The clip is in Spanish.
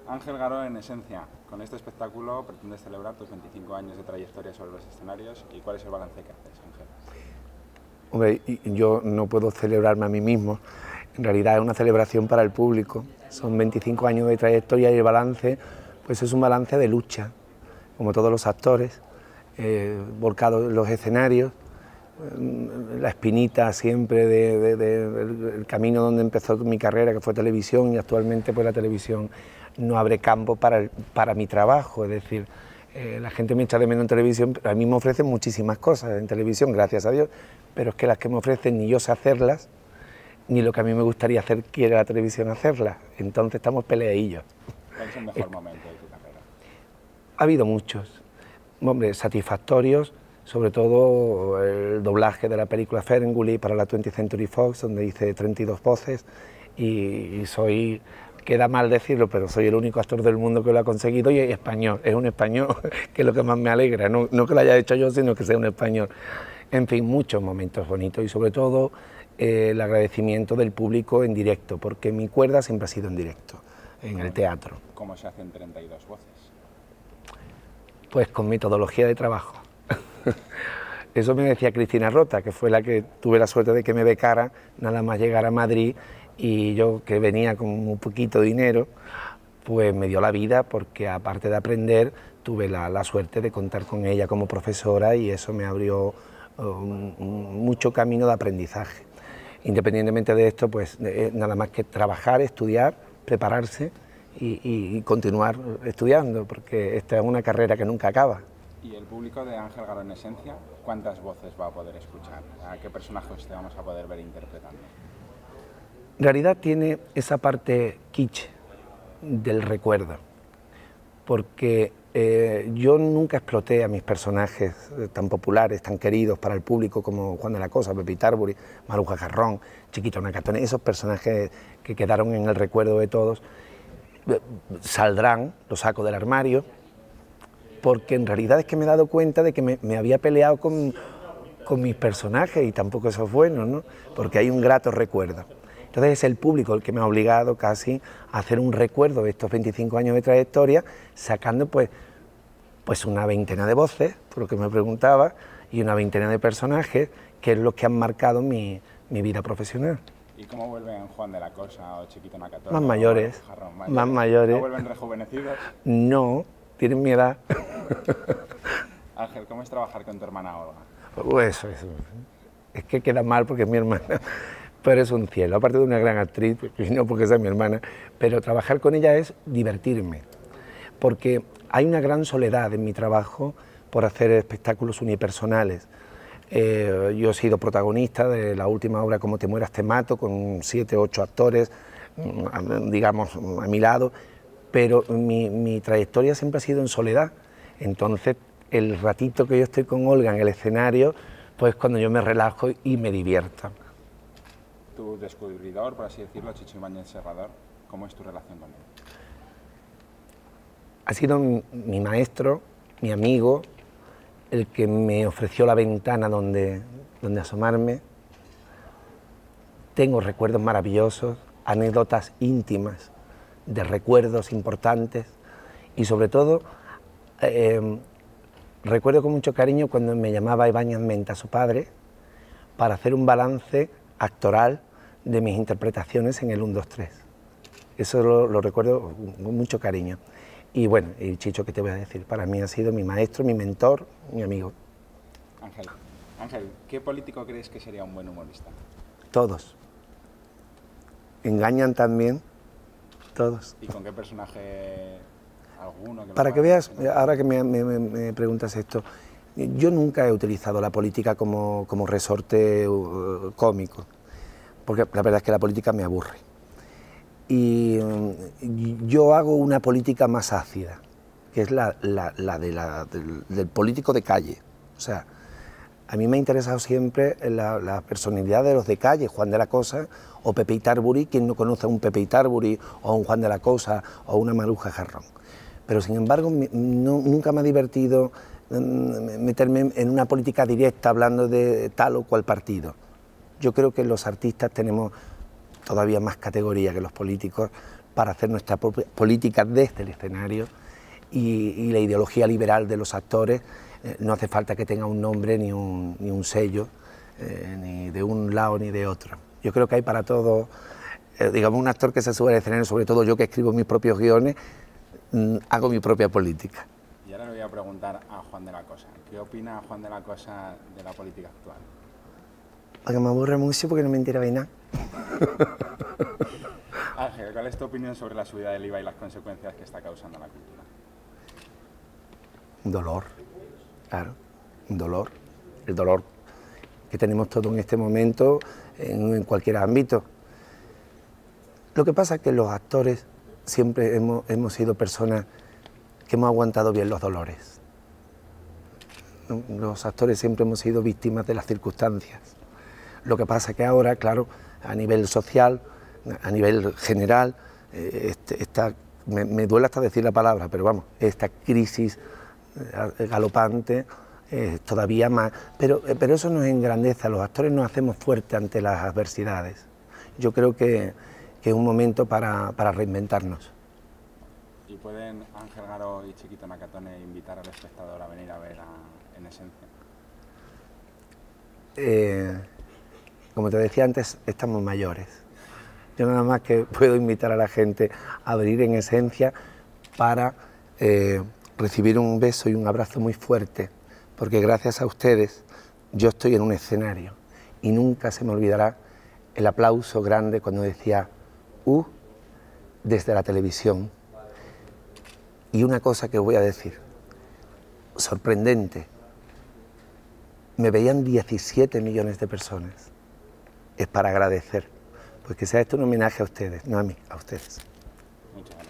Ángel Garó, en esencia, con este espectáculo pretendes celebrar tus 25 años de trayectoria sobre los escenarios. ¿Y cuál es el balance que haces, Ángel? Hombre, yo no puedo celebrarme a mí mismo, en realidad es una celebración para el público. Son 25 años de trayectoria y el balance pues es un balance de lucha, como todos los actores, volcados en los escenarios, la espinita siempre del camino donde empezó mi carrera, que fue televisión, y actualmente pues la televisión no abre campo para mi trabajo, es decir, la gente me echa de menos en televisión, pero a mí me ofrecen muchísimas cosas en televisión, gracias a Dios, pero es que las que me ofrecen ni yo sé hacerlas, ni lo que a mí me gustaría hacer quiere la televisión hacerlas, entonces estamos peleadillos. ¿Cuál es el mejor momento de tu carrera? Ha habido muchos, hombre, satisfactorios, sobre todo el doblaje de la película Ferengully para la 20th Century Fox, donde hice 32 voces y soy, queda mal decirlo, pero soy el único actor del mundo que lo ha conseguido y es español, es un español, que es lo que más me alegra, no que lo haya hecho yo, sino que sea un español. En fin, muchos momentos bonitos y sobre todo el agradecimiento del público en directo, porque mi cuerda siempre ha sido en directo, en el teatro. ¿Cómo se hacen 32 voces? Pues con metodología de trabajo. Eso me decía Cristina Rota, que fue la que tuve la suerte de que me becara nada más llegar a Madrid, y yo, que venía con un poquito de dinero, pues me dio la vida, porque aparte de aprender tuve la suerte de contar con ella como profesora y eso me abrió mucho camino de aprendizaje. Independientemente de esto, pues nada más que trabajar, estudiar, prepararse y continuar estudiando, porque esta es una carrera que nunca acaba. ¿Y el público de Ángel Garó, en esencia, cuántas voces va a poder escuchar? ¿A qué personajes te vamos a poder ver interpretando? En realidad tiene esa parte kitsch del recuerdo, porque yo nunca exploté a mis personajes tan populares, tan queridos para el público como Juan de la Cosa, Pepe Itarbury, Maruja Jarrón, Chiquito Nakatone, esos personajes que quedaron en el recuerdo de todos, saldrán, los saco del armario, porque en realidad es que me he dado cuenta de que me había peleado con mis personajes y tampoco eso es bueno, ¿no? Porque hay un grato recuerdo. Entonces es el público el que me ha obligado casi a hacer un recuerdo de estos 25 años de trayectoria, sacando pues una veintena de voces, por lo que me preguntaba, y una veintena de personajes, que es lo que han marcado mi vida profesional. ¿Y cómo vuelven Juan de la Cosa o Chiquito Nakatone? Más mayores, Jarrón, más mayores. ¿No vuelven rejuvenecidos? No, tienen mi edad. Ángel, ¿cómo es trabajar con tu hermana Olga? Pues eso, es que queda mal porque es mi hermana, pero es un cielo, aparte de una gran actriz, y no porque sea mi hermana, pero trabajar con ella es divertirme, porque hay una gran soledad en mi trabajo por hacer espectáculos unipersonales. Yo he sido protagonista de la última obra Como te mueras te mato, con 7 o 8 actores, digamos, a mi lado, pero mi trayectoria siempre ha sido en soledad. Entonces, el ratito que yo estoy con Olga en el escenario, pues cuando yo me relajo y me divierto. Tu descubridor, por así decirlo, Chicho Ibáñez Serrador, ¿cómo es tu relación con él? Ha sido mi maestro, mi amigo, el que me ofreció la ventana donde asomarme. Tengo recuerdos maravillosos, anécdotas íntimas de recuerdos importantes y sobre todo recuerdo con mucho cariño cuando me llamaba Ibáñez Menta, su padre, para hacer un balance actoral de mis interpretaciones en el 1, 2, 3. Eso lo recuerdo con mucho cariño. Y bueno, y Chicho, ¿qué te voy a decir? Para mí ha sido mi maestro, mi mentor, mi amigo. Ángel, ¿qué político crees que sería un buen humorista? Todos. Engañan también, todos. ¿Y con qué personaje alguno? Para que veas, ahora que me preguntas esto, yo nunca he utilizado la política como resorte cómico, porque la verdad es que la política me aburre. Y yo hago una política más ácida, que es la del político de calle. O sea, a mí me ha interesado siempre la personalidad de los de calle, Juan de la Cosa o Pepe Itarbury. ¿Quién no conoce a un Pepe Itarbury o a un Juan de la Cosa o a una Maruja Jarrón? Pero sin embargo nunca me ha divertido meterme en una política directa hablando de tal o cual partido. Yo creo que los artistas tenemos todavía más categoría que los políticos, para hacer nuestra propia política desde el escenario y la ideología liberal de los actores no hace falta que tenga un nombre ni un sello, ni de un lado ni de otro. Yo creo que hay para todo, digamos, un actor que se sube al escenario, sobre todo yo que escribo mis propios guiones, hago mi propia política. Y ahora le voy a preguntar a Juan de la Cosa. ¿Qué opina Juan de la Cosa de la política actual? Porque me aburre mucho porque no me entera de nada. Ángel, ¿cuál es tu opinión sobre la subida del IVA y las consecuencias que está causando a la cultura? Un dolor, claro, un dolor. El dolor que tenemos todos en este momento en cualquier ámbito. Lo que pasa es que los actores siempre hemos sido personas que hemos aguantado bien los dolores. Los actores siempre hemos sido víctimas de las circunstancias. Lo que pasa es que ahora, claro, a nivel social, a nivel general, me duele hasta decir la palabra, pero vamos, esta crisis galopante todavía más, pero eso nos engrandece, los actores nos hacemos fuertes ante las adversidades. Yo creo que es un momento para reinventarnos. ¿Y pueden Ángel Garo y Chiquito Nakatone invitar al espectador a venir a ver En Esencia? Como te decía antes, estamos mayores. Yo nada más que puedo invitar a la gente a venir En Esencia para recibir un beso y un abrazo muy fuerte, porque gracias a ustedes yo estoy en un escenario y nunca se me olvidará el aplauso grande cuando decía desde la televisión. Y una cosa que voy a decir, sorprendente, me veían 17 millones de personas. Es para agradecer, pues que sea esto un homenaje a ustedes, no a mí, a ustedes. Muchas gracias.